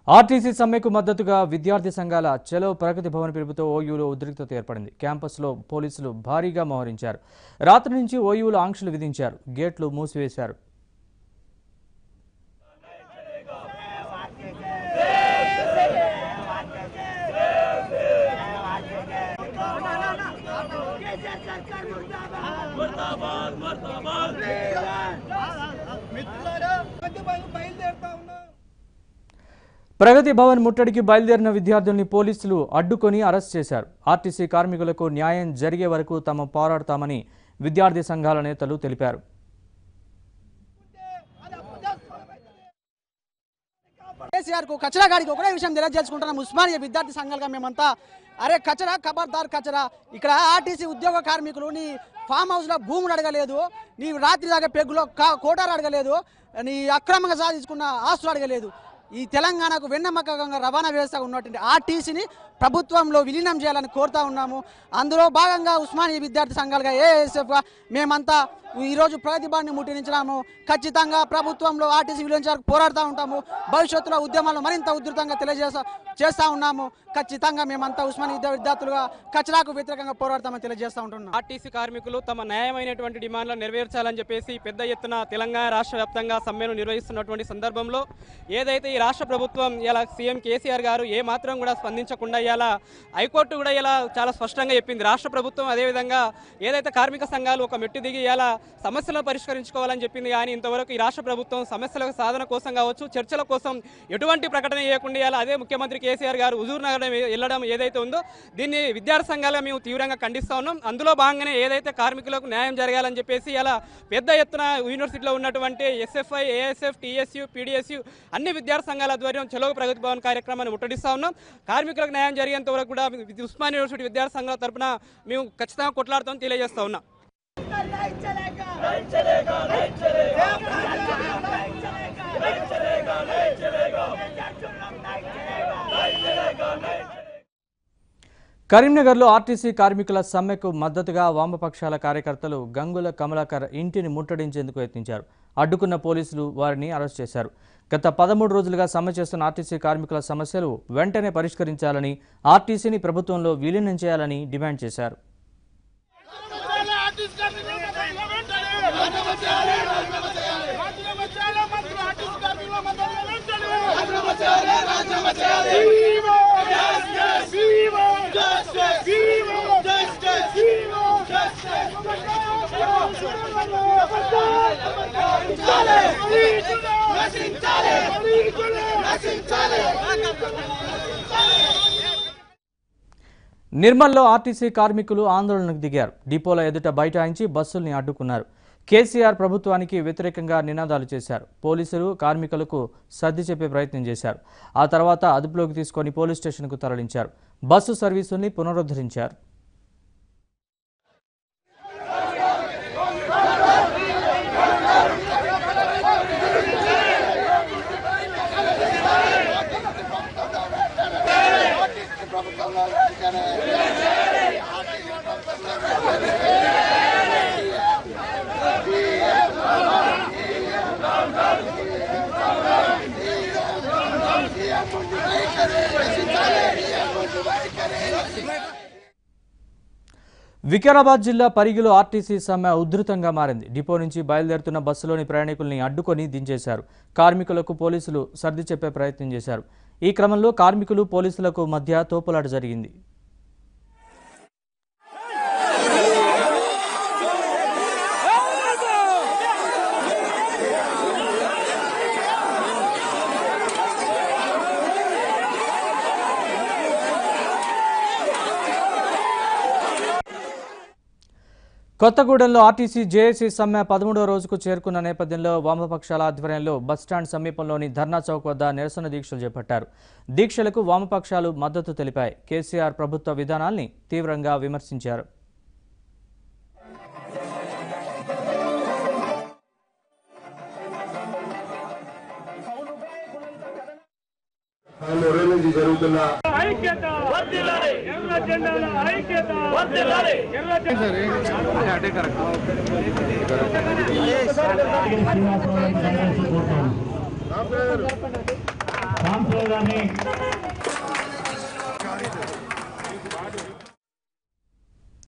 RTC సమ్మెకు మద్దతుగా విద్యార్థి సంఘాల చలో ప్రగతి భవన్ పిలుపుతో ఓయూలో ఉద్రిక్తత ఏర్పడింది. క్యాంపస్లో పోలీసులు భారీగా మోహరించారు. రాత్రి నుంచి ఓయూలో ఆంక్షలు విధించారు. గేట్లు మూసివేశారు. ప్రగతి భవన్ ముట్టడికి బయలుదేరిన విద్యార్థుల్ని పోలీసులు అడ్డుకొని అరెస్ట్ చేశారు. ఆర్టీసీ కార్మికులకు న్యాయం జరిగే వరకు తాము పోరాడతామని విద్యార్థి సంఘాల నేతలు తెలిపారు. కేసీఆర్ కు కచరా గాడికి ఒకటే విషయం తెలియజేసుకుంటున్నాం. ఉస్మానియా విద్యార్థి సంఘాలుగా మేమంతా అరే కచరా ఖబర్దార్ కచరా, ఇక్కడ ఆర్టీసీ ఉద్యోగ కార్మికులు నీ ఫామ్ హౌస్ లో భూములు అడగలేదు, నీ రాత్రి దాకా పెగ్గులో కోటాలు అడగలేదు, నీ అక్రమంగా సాధించుకున్న ఆస్తులు అడగలేదు. ఈ తెలంగాణకు వెన్నెముకగా రవాణా వ్యవస్థ ఉన్నటువంటి ఆర్టీసీని ప్రభుత్వంలో విలీనం చేయాలని కోరుతా ఉన్నాము. అందులో భాగంగా ఉస్మానియా విద్యార్థి సంఘాలుగా ఏఎస్ఎఫ్గా మేమంతా ఈరోజు ప్రగతి భవన్ని ముట్టడించినాము. ఖచ్చితంగా ప్రభుత్వంలో ఆర్టీసీ విలీనం పోరాడుతూ ఉంటాము. భవిష్యత్తులో ఉద్యమాలు మరింత ఉధృతంగా చేస్తూ ఉన్నాము. ఖచ్చితంగా మేమంతా ఉస్మానియా విద్యార్థులుగా కచరాకు వ్యతిరేకంగా పోరాడతామని తెలియజేస్తూ ఉంటున్నాం. ఆర్టీసీ కార్మికులు తమ న్యాయమైనటువంటి డిమాండ్లను నెరవేర్చాలని చెప్పేసి పెద్ద ఎత్తున తెలంగాణ రాష్ట్ర వ్యాప్తంగా సమ్మెను నిర్వహిస్తున్నటువంటి సందర్భంలో ఏదైతే ఈ రాష్ట్ర ప్రభుత్వం ఇలా సీఎం కేసీఆర్ గారు ఏ మాత్రం కూడా స్పందించకుండా ఇలా హైకోర్టు కూడా ఇలా చాలా స్పష్టంగా చెప్పింది. రాష్ట్ర ప్రభుత్వం అదేవిధంగా ఏదైతే కార్మిక సంఘాలు ఒక మెట్టు దిగి ఇలా సమస్యలను పరిష్కరించుకోవాలని చెప్పింది. కానీ ఇంతవరకు ఈ రాష్ట్ర ప్రభుత్వం సమస్యల సాధన కోసం కావచ్చు, చర్చల కోసం ఎటువంటి ప్రకటన చేయకుండా ఇలా అదే ముఖ్యమంత్రి కేసీఆర్ గారు హుజూర్ నగర్ వెళ్ళడం ఏదైతే ఉందో దీన్ని విద్యార్థి సంఘాలుగా మేము తీవ్రంగా ఖండిస్తూ ఉన్నాం. అందులో భాగంగానే ఏదైతే కార్మికులకు న్యాయం జరగాలని చెప్పేసి ఇలా పెద్ద ఎత్తున యూనివర్సిటీలో ఉన్నటువంటి ఎస్ఎఫ్ఐ, ఏఎస్ఎఫ్, టీఎస్యూ, పీడీఎస్యూ అన్ని విద్యార్థి సంఘాల ఆధ్వర్యం చలో ప్రగతి భవన్ కార్యక్రమాన్ని ముట్టడిస్తూ ఉన్నాం. కార్మికులకు న్యాయం జరిగేంత వరకు కూడా ఉస్మానియా యూనివర్సిటీ విద్యార్థి సంఘాల తరఫున మేము ఖచ్చితంగా కొట్లాడుతామని తెలియజేస్తా ఉన్నాం. కరీంనగర్లో ఆర్టీసీ కార్మికుల సమ్మెకు మద్దతుగా వామపక్షాల కార్యకర్తలు గంగుల కమలాకర్ ఇంటిని ముట్టడించేందుకు యత్నించారు. అడ్డుకున్న పోలీసులు వారిని అరెస్ట్ చేశారు. గత 13 రోజులుగా సమ్మె చేస్తున్న ఆర్టీసీ కార్మికుల సమస్యలు వెంటనే పరిష్కరించాలని, ఆర్టీసీని ప్రభుత్వంలో విలీనం చేయాలని డిమాండ్ చేశారు. నిర్మల్లో ఆర్టీసీ కార్మికులు ఆందోళనకు దిగారు. డిపోల ఎదుట బైఠాయించి బస్సుల్ని అడ్డుకున్నారు. కేసీఆర్ ప్రభుత్వానికి వ్యతిరేకంగా నినాదాలు చేశారు. పోలీసులు కార్మికులకు సర్ది చెప్పే ప్రయత్నం చేశారు. ఆ తర్వాత అదుపులోకి తీసుకొని పోలీస్ స్టేషన్కు తరలించారు. బస్సు సర్వీసుల్ని పునరుద్ధరించారు. వికారాబాద్ జిల్లా పరిగిలో ఆర్టీసీ సమ్మె ఉధృతంగా మారింది. డిపో నుంచి బయలుదేరుతున్న బస్సులోని ప్రయాణికుల్ని అడ్డుకొని దించేశారు. కార్మికులకు పోలీసులు సర్ది చెప్పే ప్రయత్నం చేశారు. ఈ క్రమంలో కార్మికులు పోలీసులకు మధ్య తోపులాట జరిగింది. కొత్తగూడెంలో ఆర్టీసీ జేఏసీ సమ్మె 13వ రోజుకు చేరుకున్న నేపథ్యంలో వామపక్షాల ఆధ్వర్యంలో బస్టాండ్ సమీపంలోని ధర్నా చౌక్ వద్ద నిరసన దీక్షలు చేపట్టారు. దీక్షలకు వామపక్షాలు మద్దతు తెలిపాయి. కేసీఆర్ ప్రభుత్వ విధానాల్ని తీవ్రంగా విమర్శించారు. జరుగుతున్న కౌన్సిలర్ గారిని